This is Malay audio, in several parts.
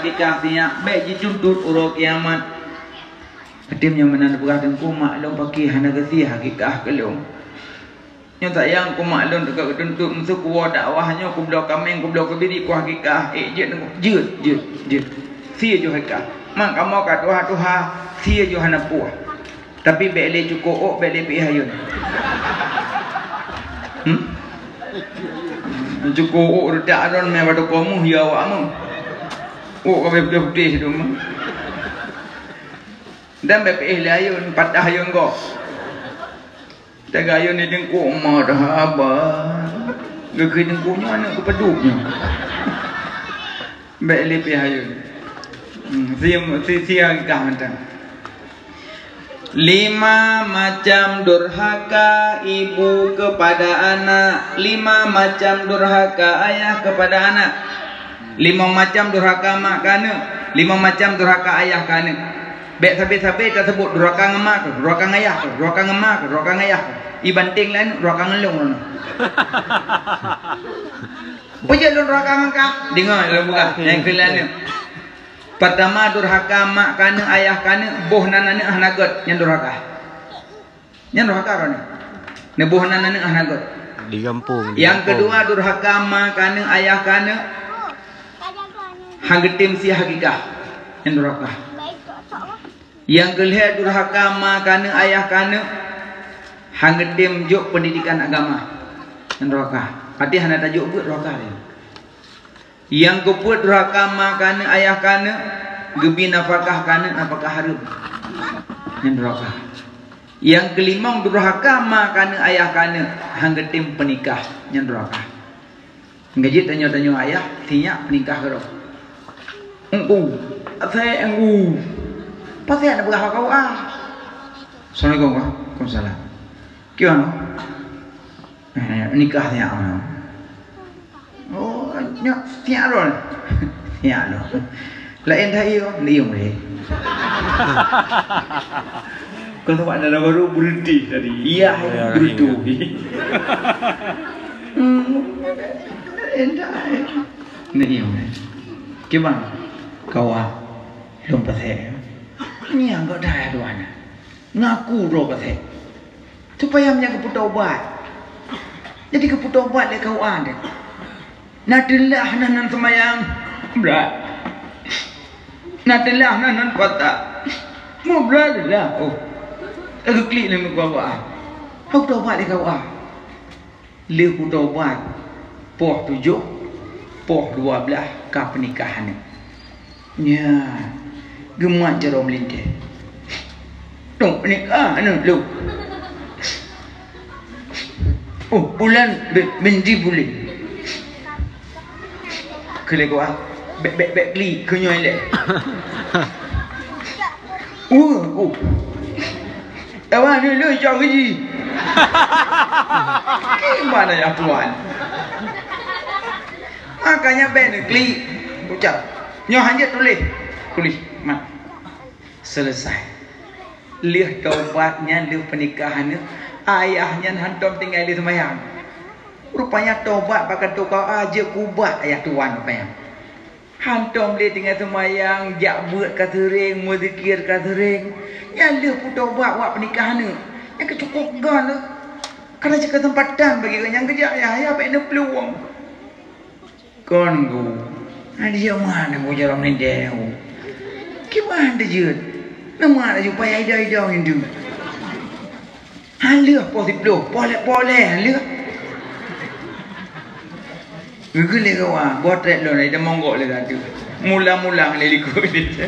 hakikah siap baik dituntut urut kiamat. Ketim yang mana berkata ku maklum pakai hana gesi hakikah kelong. Yang sayang ku maklum dekat ketuntut musuh ku dakwahnya ku blok kameng ku blok kebiri ku hakikah jut. Sia jo hakikah. Mang kamu kat tuha sia jo hana puah. Tapi bele cukup bele pi hayun. Cukup redak aron me pada kamu ya awakmu. Oh kau betul-betul hidup mu. Dan bepe hayun patah hayun kau. Jaga hayun ni dengku marah abah. Gege dengkunya anak ku peduknya. Bele pi hayun. Sia kah mentang. 5 macam durhaka ibu kepada anak, 5 macam durhaka ayah kepada anak, 5 macam durhaka mak kana, 5 macam durhaka ayah kana. Bek sabi-sabi tak sebut durhaka ngemak, durhaka ayah, durhaka ngemak, durhaka ayah. Ibanting lain durhaka ngelung. Puja durhaka ngangka, dengar bukan yang kelana. Pertama durhaka mak kana ayah kana boh nanane ahnagot yang durhaka. Yang durhaka ron. Ne boh nanane ahnagot. Di kampung. Yang kedua durhaka mak kana ayah kana hanggetim si hakikah yang durhaka. Yang kelih durhaka mak kana ayah kana hanggetim juk pendidikan agama yang durhaka. Pati hana tajuk buat durhaka dia. Yang keput durhaka mak kana ayah kana gebi nafkah kana nafkah harum yang durhaka. Yang kelima durhaka mak kana ayah kana hanggetim penikah yang durhaka. Ngaji tanya-tanya ayah tinya penikah ke ro. Saya enggu. Pasti ada berapa kau Assalamualaikum Waalaikumsalam. Gimana? Nikah tiap mana? Oh, tiap ron. Tiap ron. Lain dah iyo, liung deh. Kau tahu ada baru berhenti tadi. Iya, berhenti. Endah. Liung deh. Gimana? Kau lompat saya. Ni anggap dah tuan. Ngaku lompat saya. Supaya menjaga putobat. Jadi ke putobat le kau ada. Nadilah nanan semayang berat. Nadilah nanan kota. Mau berat lah. Oh, aku klik ni muka awak. Kau putobat le kau le putobat. Poh 7, poh 12 kah pernikahan ni. Ya, gemak cara melintih. Tung pernikahan ni lu. Oh, bulan benji bulan. Kele ko bek kli kunyoy le. Oh. Awan ni lu jauh ji. Gimana ya tuan? Makanya bek kli ucap. Nyo hanya tulis mak. Selesai. Lihat taubatnya, lihat pernikahannya. Ayahnya hantam tinggal di semayang. Rupanya taubat pakai tukar aja kubat ayah tuan rupanya. Hantam dia tinggal semayang, jak buat kasering, muzikir kasering. Yang dia pun taubat buat pernikahan ni. Yang kecukupan tu. Kerana cakap tempatan bagi yang kerja ayah apa yang peluang. Kon go. Dia mana mau jalan ni dia? Gimana dia? Nama dia supaya ida-ida hindu. Halah positif, boleh halah. Gule kau buat trek lo ni, dia monggok le tadi. Mula-mula le likut dia.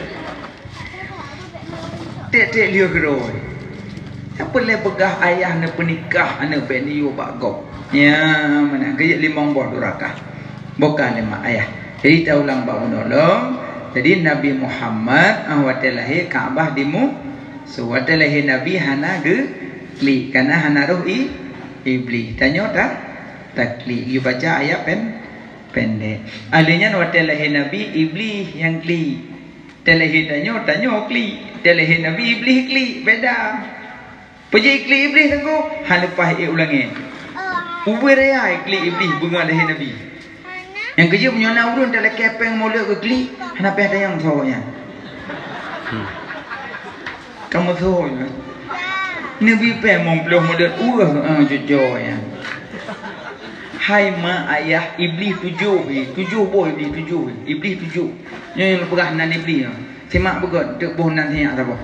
Tek dia keroi. Apa le pegah ayah ne pernikah anak bini yo bak gop. Ya, mana gaya 5 buah durhaka. Bukan 5 ayah. Jadi kita ulang bak menolong. Jadi Nabi Muhammad awatelahi Kaabah dimu. So watelahi Nabi hana li karena hana roh iblis. Tanya tak? Takli. You baca ayat pendek. Alihnya watelahi Nabi iblis yang kli. Telahi tanya kli. Telahi Nabi iblis kli. Beda. Puji kli iblis tengok. Hal lepas ulangi. Uber raya kli iblis bunga lehi Nabi. Yang kerja punya nak urun dalam kepeng mula ke klik, kenapa ada yang tahunya? Kamu tahu ya? Nabi pemong belum modal jujur ya. Hai ma ayah iblis 7 boh iblis 7 yang perah nan iblis semak begot tek boh nan hiak apa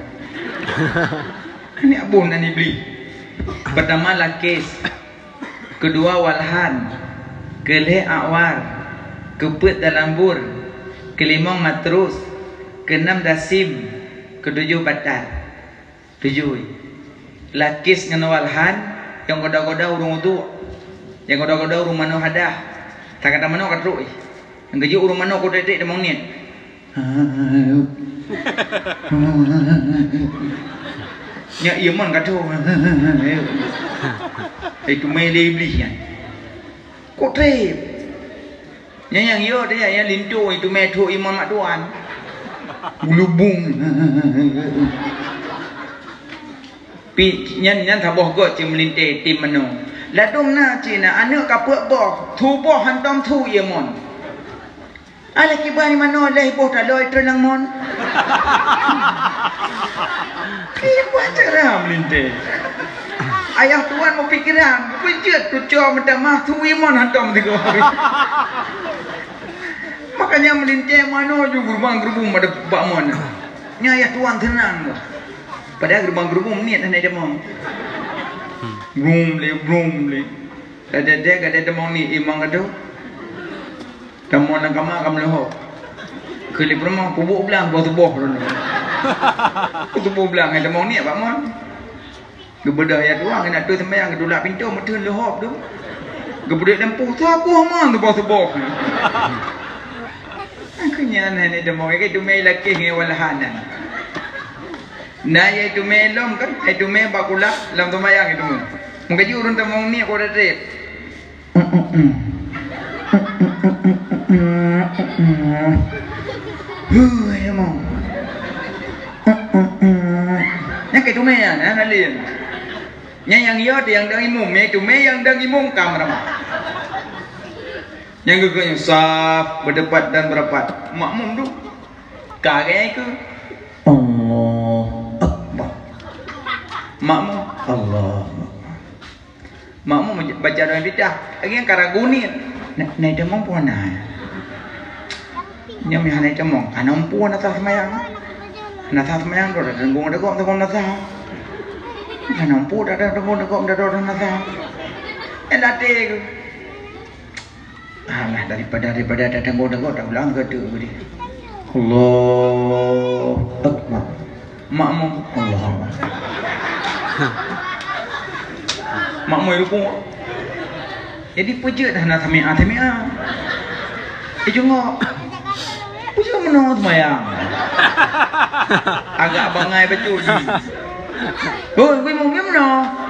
ni boh nan iblis. Pertama lakis, kedua walhan, kelih awar, keput dalam bur, kelima matrus, keenam dasim, ketujuh batal. 7 lakis dengan walhan yang goda-goda urung utu, yang goda-goda urung mano hadah, tak kata mano katruk yang gaji urung mano ko detik demong niat nya iya mon kata itu mele iblis kan ko trep nya yang yo dia yang lintu itu metro imam mak tuan bulubung pi nyan thaboh go chim linte tim mano la dong na china anu kapuk boh thu boh hantom thu ye mon ala kibani mano leh boh ta loi trenang mon iya buat ceram linte ayah tuan mau pikiran pujut tu cua minta mah thu ye mon hantom tiga hari makanya melinte mano juga gerbang pada bak mon nya ayah tuan tenang padahal gerbang niat nak demong brum le ada demong ni imang kado demong nang kamar kam leho keli permang pubuk belang buat tubuh rono tubuh belang ada demong ni pak mon gebedah ya tuang nak tu sembayang kedulak pintu metun lehop tu gebedah lempuh tu aku hamang tu buat tubuh akunya ni demong ke tu mai laki ngai walahanan. Nah itu melom kan, itu me bakula lam tumayang itu mu. Mungkin urun temong ni aku ada trip. Ya mau. Yang itu me ya, nah nalin. Yang yo yang dang imum, itu me yang dang imum kamera. Yang geganya saf, berdebat dan berapat. Makmum tu, kagak itu. Makmum Allah. Makmum baca doa bidah. Lagi yang karaguni. Nai demong pun na. Nyam yang nai demong. Anam pun atas semayang. Atas semayang tu dah tenggung nasa. Anam pun dah tenggung nasa. Elate tu. Alah daripada dah tenggung tak ulang ke tu budi. Allah Akbar. Makmum Allah. Makmum itu pun jadi pujut dah nak sami'ah jengok pujut menang semayang agak bangai betul ni oi gue mau gimana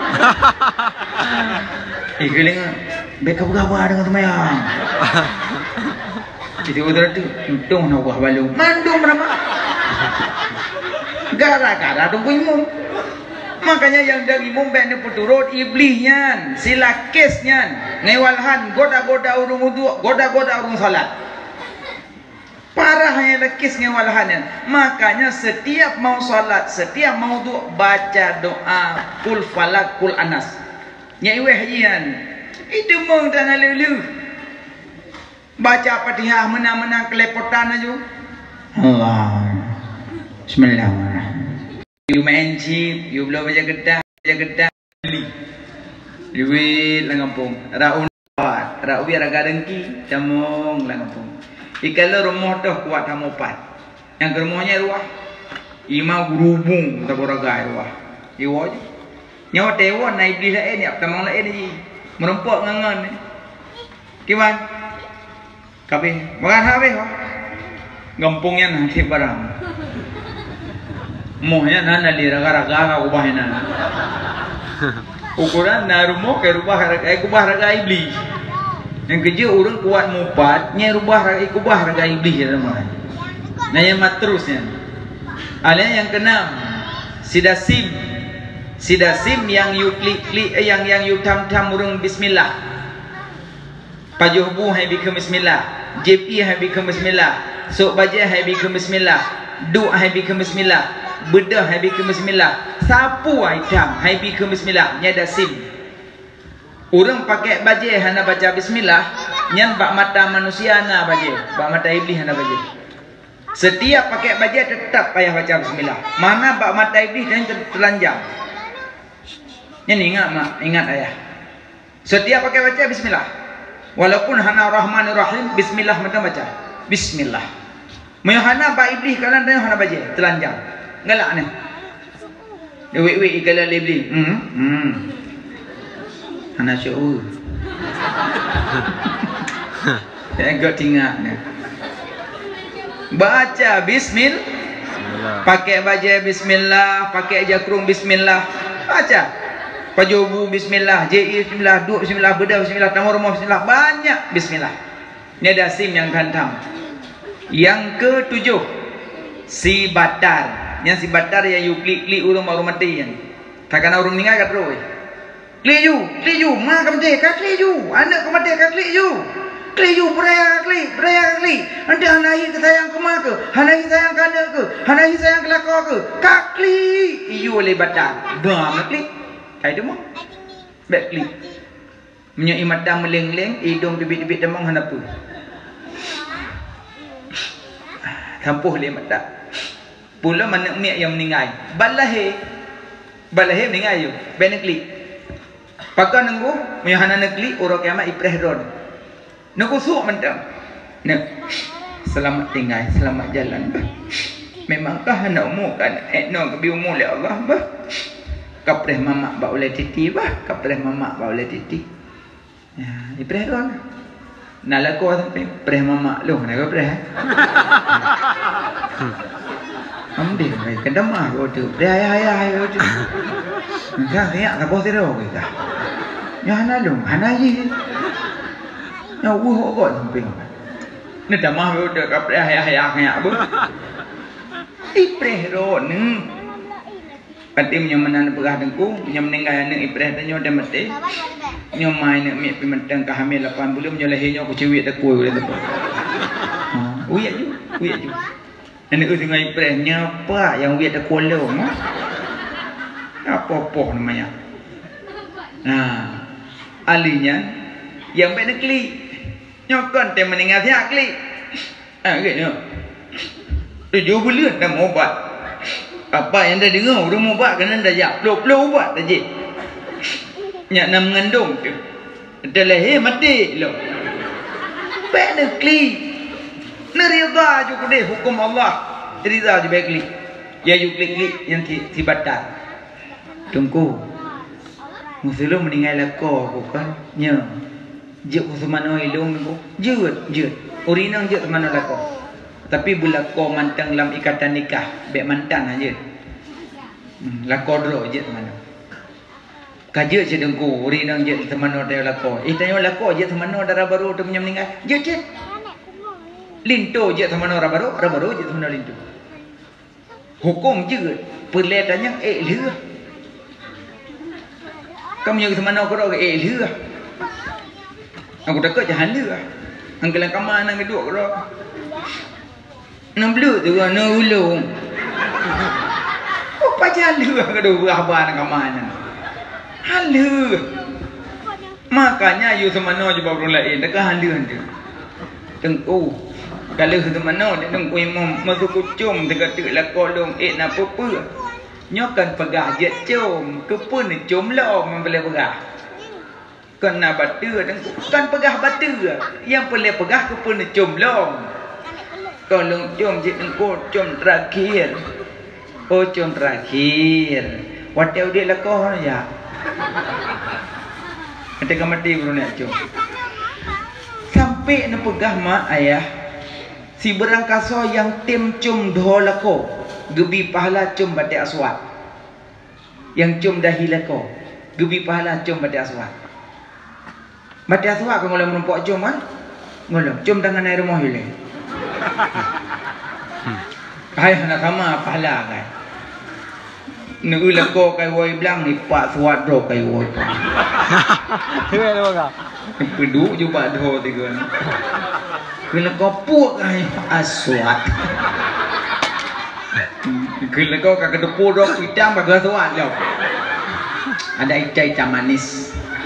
keling beka berapa dengan semayang jadi udah tu untung nak buah balung mandung berapa gara-gara tu gue imum. Makanya yang dari mumbek ni puturut iblisnya, silakisnya, ngewalhan, goda-goda urung wudu, goda-goda urung salat. Parahnya lakis ngewalhannya. Makanya setiap mau salat, setiap mau wudu, baca doa kul falak kul anas. Nyaiwehjian. Itu mung tanah lulu. Baca Fatihah menang-menang kelepotan aja. Allah. Bismillahirrahmanirrahim. You main chip, you belum baca gedang beli. Duit lah kampung. Raun kuat, rau biar agak dengki, camung lah kampung. Ikala rumah tu kuat tamu pat. Yang rumahnya ruah, ima gerubung tak beragai ruah. Iwa je. Nyawa tewan naik iblis lain ni, tamang lain ni. Merempok ngangan ni. Kiman? Kabeh, makan habis. Gampungnya nanti barang. Mohnya nana li raga-raga ubahnya. Ukuran na rumah ke rubah raga iblis. Yang kerja orang kuat mupat, nya rubah raga iblis ya teman. Nah yang matrusnya. Ada yang keenam, sidasim yang you klik yang you tam urang bismillah. Pajuh bu hai bikin bismillah. JP hai bikin bismillah, sok bajet hai bikin bismillah, duk hai bikin bismillah, bedah hai bikin bismillah, sapu item hai bikin bismillah, nyada sim. Orang pakai bajet hana baca bismillah, nyan bak mata manusia na bajet, bak mata iblis hana bajet. Setiap pakai bajet tetap payah baca bismillah. Mana bak mata iblis dan terlanjang. Ini ingat mak, ingat ayah. Setiap pakai baca bismillah. Walaupun hana rahmanir rahim, bismillah mata baca. Bismillah. Mayhana bak iblis kanan dan hana baca, terlanjang. Galak ni. Dewi kalau iblis. Hana syuur. Enggak tinggal ni. Baca bismillah, pakai baca bismillah, pakai jakrung bismillah, baca pajobu bismillah, JI bismillah, duk bismillah, bedah bismillah, tamu rumah bismillah, banyak bismillah. Ini ada sim yang gantam. Yang ke-7 si batar. Yang si batar yang you klik urung baru mati yang. Takkan orang meninggal kat terus. Klik you, mak mati kat klik you, anak mati kat klik you. Klik you beraya klik. Nanti hanahi sayang ke mak ke, hanahi sayang ke anak ke, hanahi sayang ke lakor ke. Kak klik. You oleh batal. Bam nak klik. Kai demo. Back klik. Menyai mata meleng-leng, hidung bibit-bibit demang hana pun. Kampuh le mata. Pula mana miak yang meninggal. Balahe meninggal you. Ben klik. Pakai nunggu, menyahana nak klik orang kiamat ipreh ron. Nak kusuk mentang. Nak selamat tinggal, selamat jalan. Memangkah nak umur kan? No kebi umur le Allah bah. Kapreh mamak ba oleh titi bah, kapreh mamak ba oleh titi. Ya, ipreh ron. Nalako sampai preh mamak lu, nak preh. Amde mai kendama ro tu. Preh ayah ro tu. Enggak ya, tak boleh ro kita. Ya hana lu, hana ji. Ya wuh kok sampai. Ni dah mah udah kapreh ayah apa? Ipreh ro ni. Patim yang menan pegah dengku, yang meninggal anak ipreh dan nyoda mati. Nyo mai nak mi pimentang ka hamil 8 bulan nyo lahir nyo ku cewek tak kuat boleh tepat. Uyak ju. Anak ku tengah ipreh nyapa yang uyak tak kuat lo. Apa-apa namanya. Nah, alinya yang baik nak klik. Nyokon tem meninggal siap klik. Gitu. 7 bulan dah mau ubat. Apa yang dah dengar udah mau ubat kena dah jap. Peluk ubat dah je. Nyak nak mengandung tu. Dah lahir mati lo. Baik nak klik. Nerida juga deh hukum Allah. Nerida juga baik klik. Ya you klik yang si batal. Tunggu. Muslim meninggal lakor aku kan. Nya. Jek semana ilung aku. Jut. Urinang jek semana lakor. Tapi bulakor mantang dalam ikatan nikah. Bek mantan aja. Lakor dro jek semana. Kaje je dengku. Urinang jek semana dia lakor. Tanya lakor jek semana darah baru tu punya meninggal. Jek. Linto jek semana darah baru jek semana linto. Hukum je. Perlihatannya leh. Kamu yang semana aku dah leh. Aku takut jahan leh. Angkalan kamar nang kedua aku dah. Nak belut tu kan, nak ulung. Apa jalan aku dah berapa nang kamar nang. Halu. Makanya you semana je baru lain. Takkan halu dia. Tengku. Kalau semana dia tengku imam masuk kucum dekat lakolong nak apa. Nyokan pegah je cum. Kepun ni cum lah orang boleh pegah. Kan nak batu kan pegah batu. Yang boleh pegah kepun ni cum lah. Kalau cum je tengku cum terakhir. Oh cum terakhir. Watau dia lakoh ya. Ketika mati baru nak cum. Sampai nak pegah mak ayah. Si berangkaso yang tim cum dholako. Gebi pahala cum batik aswat. Yang cum dahi lako. Gebi pahala cum batik aswat. Batik aswat kau ngolong menumpuk cum kan? Ngolong. Cum tangan air rumah hilang. Hai nak kama pahala kan. Nak lako kai woi belang ni pak swat bro kai woi. Hei lo ka. Peduk juga dho tiga. Kena kau puak ai aswat. Kena kau kagak depu dok idam kagak aswat jauh. Ada ica-ica manis.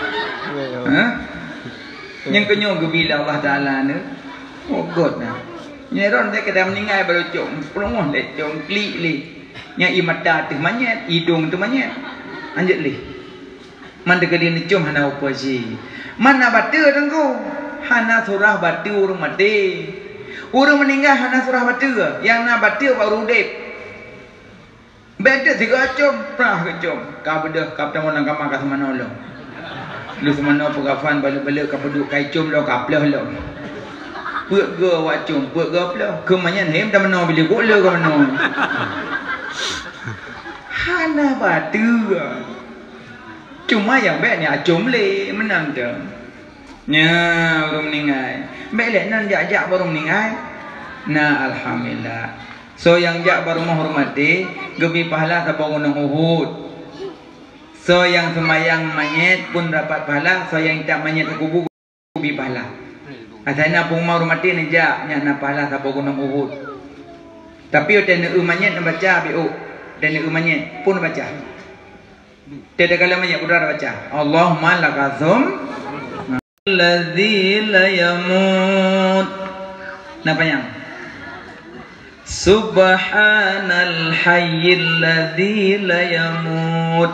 Yang kenyo gebila Allah Taala ni. Oh god nah. Nyeron dia kada meninggal baru cong, pelongoh le cong klik li. Nya imata tu manyet, hidung tu manyet. Anjet li. Man dekali ni cong hana apa si. Mana batu tengku. Hana surah batu urang mati. Urang meninggal hana surah batu. Yang na batu baru dep. Beda tiga cong, pernah ke cong. Ka bedah ka tamu nang kamang ka semana lo. Lu semana pegafan balik-balik ka peduk kai cong lo ka plah lo. Puak ge wacung, puak ge plah. Ke manyan hem ta mano bila gok le ka mano. Hana batu. Cuma yang baik ni acum le menang tu. Nya baru meninggal. Baik le nan jak-jak baru meninggal. Nah alhamdulillah. So yang jak baru menghormati gebi pahala sampai gunung Uhud. So yang semayang manyet pun dapat pahala. So yang tak manyet ke kubur gebi pahala. Asana pun mau mati ni jak nya pahala sampai gunung Uhud. Tapi ada nak manyet nak baca biu. Dan nak manyet pun baca. Tidak kala manyet pun dah baca. Allahumma lakazum alladzi la yamut. Napa yang? Subhanal hayyil ladzi la yamut.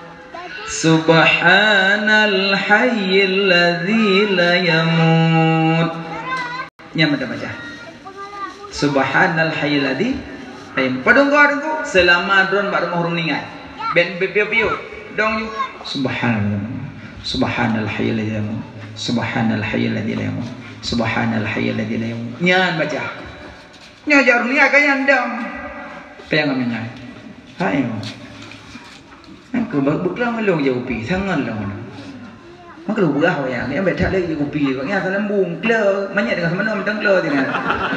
Subhanal hayyil ladzi la yamut. Nya mata baca. Subhanal hayyil ladzi la yamut. Padung kau selama dron baru mau meninggal. Ben piu-piu dong you. Subhanal hayyil ladzi la yamut. Subhanal hayyil ladzi la yamut. Subhanal hayyil ladzi la yamut. Nya baca. Nya jarum ni agak dong. Payang amnya. Hai mo. Aku beklang ngelong jauh pi sangat lah. Mak lu berah ya. Ni ambil tak lagi jauh pi. Kau ni asal lembung kler. Banyak dengan sama nama tengkler tu ni.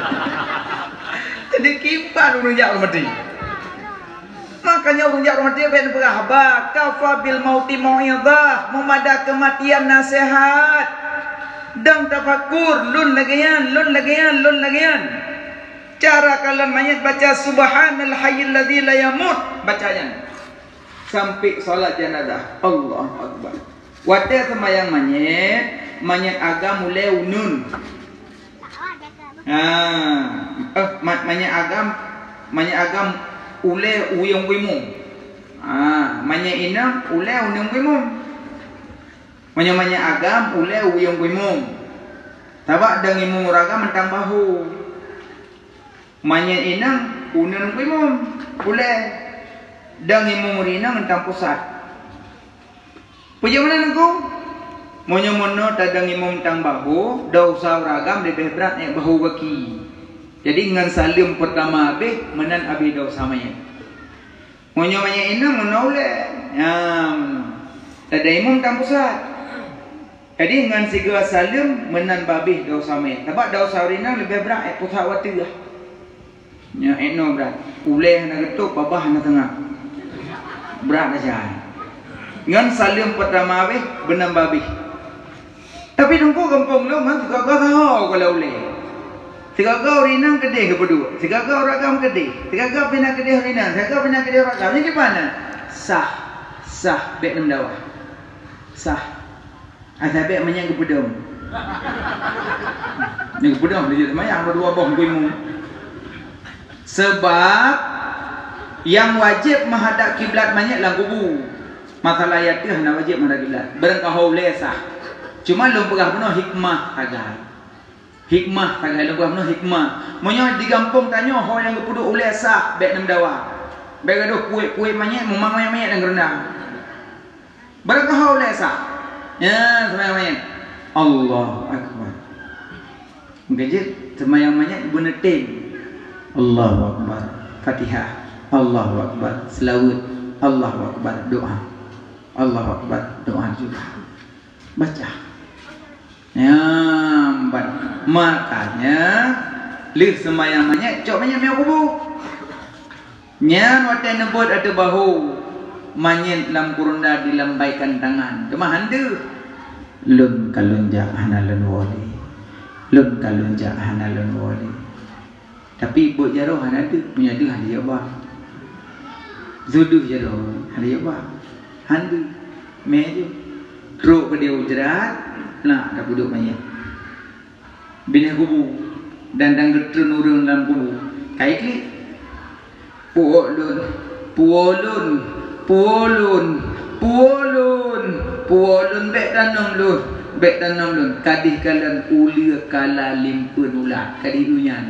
Jadi kipan urang jak mati. Makanya urang jak mati ben berah ba kafa bil mauti mau'izah. Memada kematian nasihat. Dan tafakur lun lagian. Cara kalian mayat baca subhanal hayyil ladzi la yamut. Bacanya sampai solat jenazah. Allahu akbar. Wate semayang manyet agam mulai unun. Manyet agam ule uyung wimum. Manyet inam ule uyung wimum. Manyet agam ule uyung wimum. Tabak dang imum ragam mentang bahu. Manyet inam unun wimum ule dang imum rina mentang pusat. Puja mana nengku? Monyo-monyo tadang imum tang bahu, dosa ragam lebih berat yang bahu waki. Jadi dengan salim pertama habis menan abi dosa mayat. Monyo mayat ina menoleh. Tadang imum tang pusat. Jadi dengan siga salim menan babih dosa mayat. Sebab dosa rina lebih berat yang pusat wati lah. Ya eno berat. Uleh nak ketuk, babah nak tengah. Berat saja. Ngan salim pertama habis benar babi. Tapi dengku kampung lu man tiga kau kalau boleh. Tiga kau rinang kedih ke berdua. Tiga kau ragam kedih. Tiga kau pindah kedih rinang. Tiga kau pindah kedih ragam. Ini gimana? Sah bek mendawa. Sah. Asal bek menyang ke pedom. Ni ke pedom dia semayang berdua bom kuimu. Sebab yang wajib menghadap kiblat banyak lah kubu. Masalah ayat tu hanya wajib menghadap kiblat. Berengkau boleh sah. Cuma lu pegah penuh hikmah agak. Hikmah agak lu pegah penuh hikmah. Monya di kampung tanya hal yang kepuduk boleh sah bek nem dawa. Bek gaduh kuih banyak memang banyak dan rendang. Berengkau boleh sah. Ya, semayang-mayang. Allah akbar. Gajit semayang banyak benetin. Allahu akbar. Fatihah. Allahu akbar. Selawat. Allahu akbar. Doa. Allahu akbar. Doa juga. Baca. Ya, makanya lihat semayang banyak. Cok banyak miau kubu. Nyan watai nebut ada bahu. Manyet lam kurunda dilambaikan tangan. Cuma handu. Lun kalunja hana lun wali. lun kalun jahan alun wali tapi buat jaroh ada punya ada dia bah zuduh jaroh ada dia bah handu meju teruk ke dia ujrat nah dah duduk banyak bina kubu dan getun urun dalam kubu kai klik puolun bek tanam lun kadih kalan ulia kala limpun ulat kadih dunyan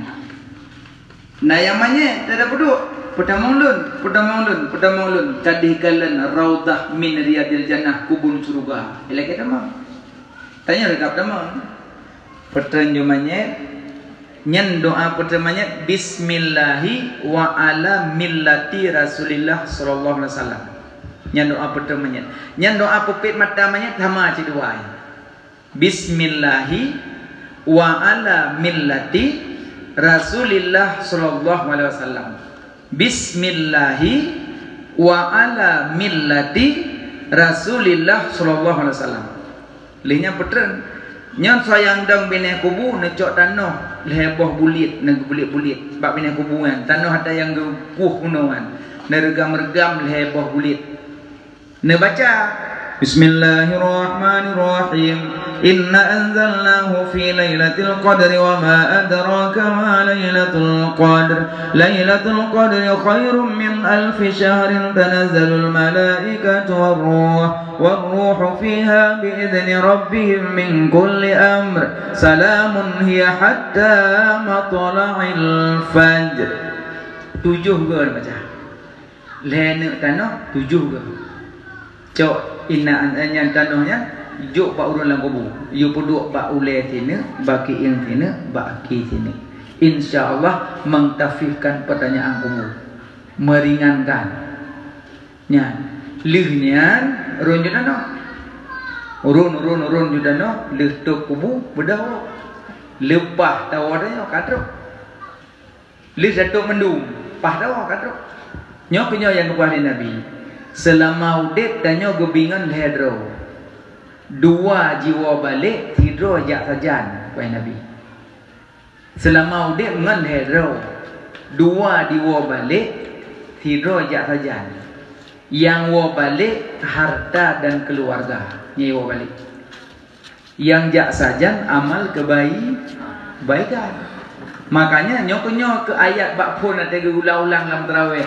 nah yang mana tak ada duduk pertama lun kadih kalan raudah min riyadil jannah kubun surga elak kita mah tanya rekap nama pertanyaannya nyen doa pertamanya bismillahi wa ala millati rasulillah sallallahu alaihi wasallam nyen doa pertamanya nyen doa pupit matamanya sama aja doa bismillahi wa ala millati rasulillah sallallahu alaihi wasallam bismillahi wa ala millati rasulillah sallallahu alaihi wasallam lihnya petren nyan sayang dang bina kubu necok tanah leheboh bulit neg bulit sebab bina kubu kan tanah ada yang gepuh kunoan neregam-regam leheboh bulit ne baca bismillahirrahmanirrahim inna anzalnahu fi lailatul qadri wa ma adraka ma lailatul qadri khairum min alfi syahrin tanazzalul malaikatu والروح فيها بإذن ربهم من كل أمر سلام هي حتى مطلع الفجر 7 ke baca lene tanah 7 ke cok inna anyan tanahnya juk ba urun lang kubu yu puduk ba ule sini baki in sini baki sini insyaallah mengtafifkan pertanyaan kubu meringankan nya lihnian urun judano urun judano lihtuk kubu bedawa lepah tawadanya katruk lih datuk mendung pah dawa katruk nyo kenyo yang kepada nabi selama udip danyo gebingan lehedro 2 jiwa balik tidro jak sajan kepada nabi selama udip ngan lehedro 2 jiwa balik tidro jak sajan yang wo balik harta dan keluarga nyewa balik yang jak sajan amal kebaikan makanya nyok ke ayat bak pun ada ulang-ulang dalam tarawih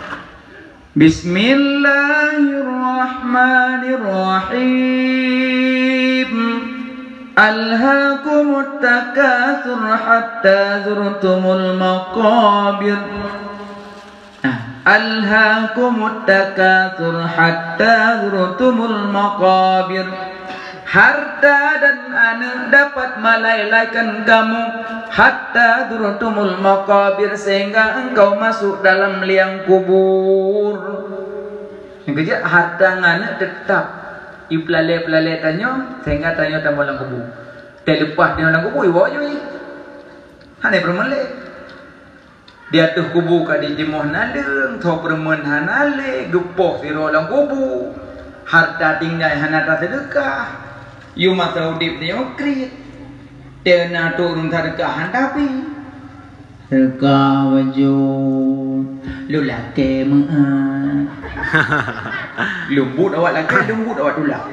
bismillahirrahmanirrahim alhaakumut takatsur hatta zurtumul maqabir alhaakumut takatsur hatta zurtumul maqabir harta dan anak dapat melalaikan kamu hatta zurtumul maqabir sehingga engkau masuk dalam liang kubur yang kerja harta anak tetap ipelale tanya sehingga tanya dalam liang kubur terlepas di dalam kubur ibu je hanya bermelek dia tuh kubu kadi jemoh naleng tho permen hanale gepoh siro lang kubu harta tinggal hanata sedekah yu mata udip dia krit tena turun sedekah handapi sedekah wajud lulake mah lembut awak laki lembut awak tulak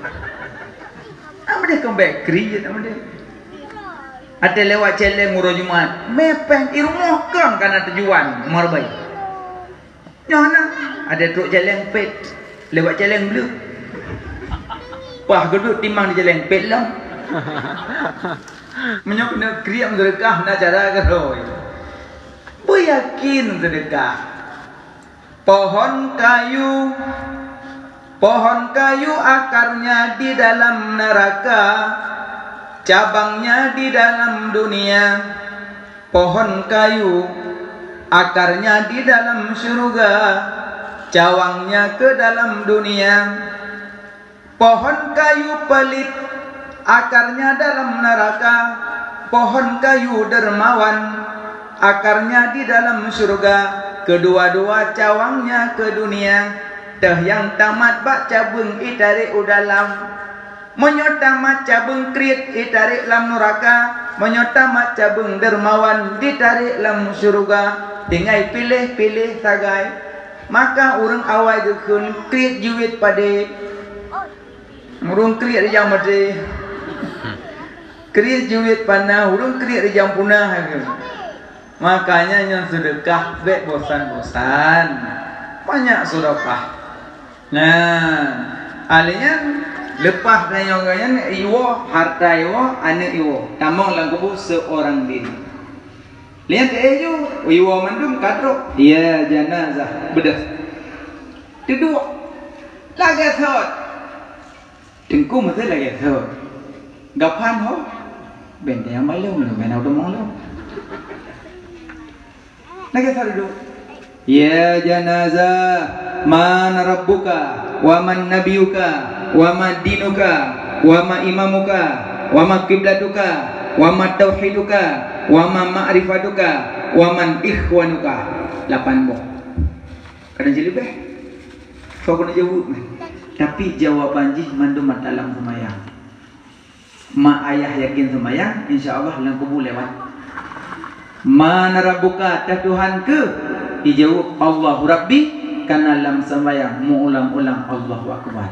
amde kembek krit amde ada lewat jalan murah Jumat mepeng irumuh kan karena tujuan marbai nyana ada truk jalan pet lewat jalan blue wah gedut timang di jalan pet lah menyok nak kriam sedekah nak cara keroi beryakin sedekah pohon kayu akarnya di dalam neraka cabangnya di dalam dunia pohon kayu akarnya di dalam surga cawangnya ke dalam dunia pohon kayu pelit akarnya dalam neraka pohon kayu dermawan akarnya di dalam surga kedua-dua cawangnya ke dunia teh yang tamat bak cabung itarik udalam menyota maca bengkrit itarik lam neraka menyota maca beng dermawan ditarik lam syurga tinggal pilih-pilih tagai maka orang awal dekun kriat juit pada orang kriat jam mati kriat juit panah orang kriat jam punah makanya yang sedekah baik bosan-bosan banyak sedekah. Nah alihnya lepas kanyang-kanyang iwo harta iwo anak iwo tamang lang kubu seorang diri lihat ejo iwo mandum kadro ya jenazah bedas kedua lagi thot tengku mesti lagi thot gapan ho benda yang malu mana udah malu lagi thot dulu ya jenazah man rabbuka wa man nabiyuka wa ma dinuka wa ma imamuka wa ma qiblatuka wa ma tauhiduka wa ma ma'rifatuka wa man ikhwanuka 8 boh kadang jadi beh kau kena jawab tapi jawaban jih mandum dalam semayang ma ayah yakin semayang insyaallah lang kubur lewat mana rabbuka ta Tuhan ke dijawab Allahu Rabbi karena dalam semayang mengulang-ulang Allahu Akbar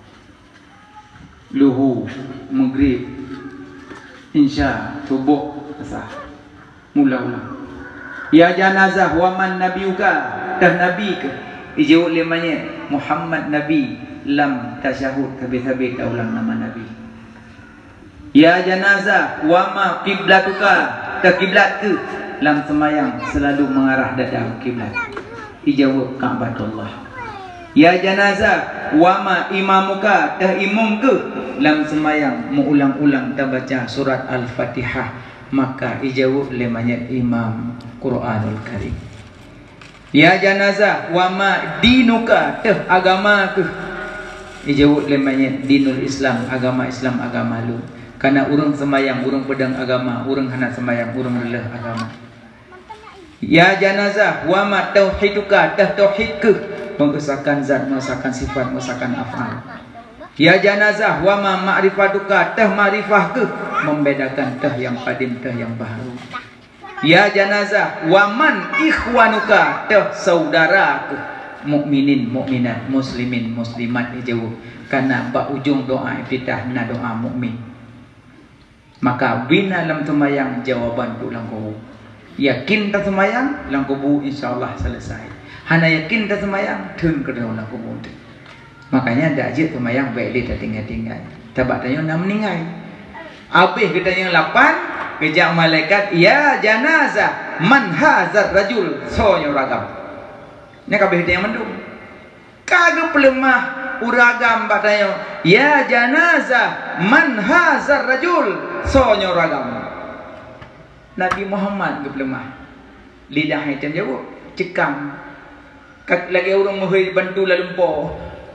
luhu maghrib insya subuh asar mula-ulang ya janazah wa man nabiyuka dah nabi ke dijawab lemanya Muhammad nabi lam tasyahud habis-habis dah ulang nama nabi ya janazah wa ma qiblatuka dah kiblat ke lam semayang selalu mengarah dada kiblat dijawab Ka'batullah ya janazah wa ma imamuka dah imam ke lam semayang mengulang-ulang dah baca surat Al-Fatihah maka ijawab lemanya imam Quranul Karim ya janazah wa ma dinuka dah agama ke ijawab lemanya dinul Islam agama agama lu karena urang semayang urang pedang agama urang hana semayang urang lelah agama ya janazah wa ma tauhiduka dah tauhid ke mengesahkan zat mengesahkan sifat mengesahkan af'al ya janazah wa ma ma'rifatuka tah ma'rifah ke membedakan tah yang qadim tah yang baru ya janazah wa man ikhwanuka tah saudara ke mukminin mukminat muslimin muslimat dijawab karena ba ujung doa iftitah na doa mukmin maka bina lam semayang jawaban tu lang kubu yakin tak semayang lang kubu insyaallah selesai hana yakin tak semayang turun ke dalam lang kubu makanya dak ajak semayang baik dia tinggal-tinggal tabat tanya nak meninggal habis kita yang 8 kejak malaikat ya janazah man hazar rajul sonyo ragam ni kabeh dia yang mendung kagak pelemah uragam batanya ya janazah man hazar rajul sonyo ragam Nabi Muhammad ke pelemah lidah itu jawab cekam lagi orang mohoi bantu lalumpur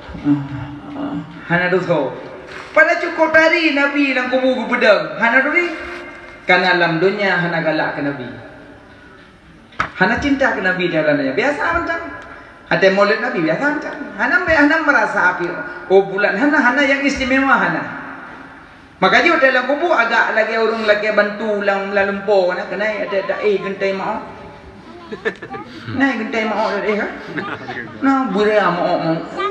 hana dosa pada cukup tari Nabi nang kubu pedang hana duri karena alam dunia hana galak ke Nabi hana cinta ke Nabi jalannya biasa macam ada maulid Nabi biasa macam hana merasa api oh bulan hana yang istimewa hana makanya dalam kubu agak lagi orang lagi bantu lang lalumpur kena ada gentai mau naik gentai mau ada kan nah buria mau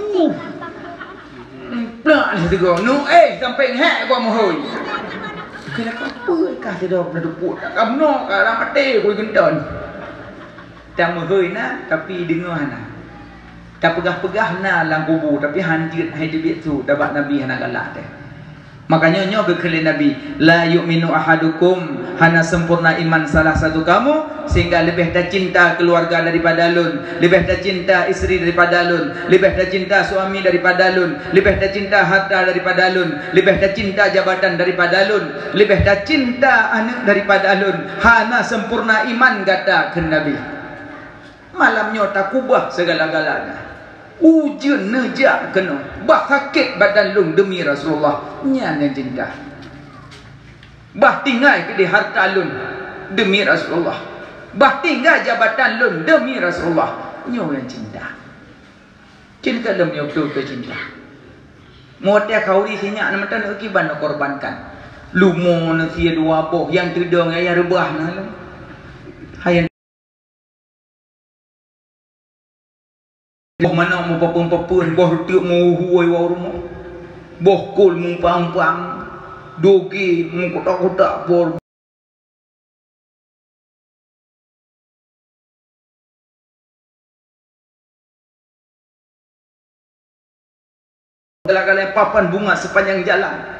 plak lah tu no sampai hek gua mohoi kena apa kah sedok nak duput tak kamno ka ram pate koi genton tak mohoi na tapi dengar na tak pegah-pegah na lang kubu tapi hanjit hai dibit tu dapat Nabi hana galak teh makanya nyo berkali Nabi la yu'minu ahadukum hana sempurna iman salah satu kamu sehingga lebih dah cinta keluarga daripada lun lebih dah cinta isteri daripada lun lebih dah cinta suami daripada lun lebih dah cinta harta daripada lun lebih dah cinta jabatan daripada lun lebih dah cinta anak daripada lun hana sempurna iman kata ke Nabi malamnya tak kubah segala-galanya ujian nejak kena bah sakit badan lung demi Rasulullah nyan yang cinta bah tinggal ke di harta lun demi Rasulullah bah tinggal jabatan lun demi Rasulullah nyo yang cinta cinta lum nyo betul cinta mau dia kauri sinyak nak matan akiban nak korbankan lumo na sia dua boh yang tudung yang rebah na lah. Hayan boh mana mau papun boh tiuk mau huai wa rumah. Boh kul mung pang dogi mung kotak-kotak bor galak-galak papan bunga sepanjang jalan.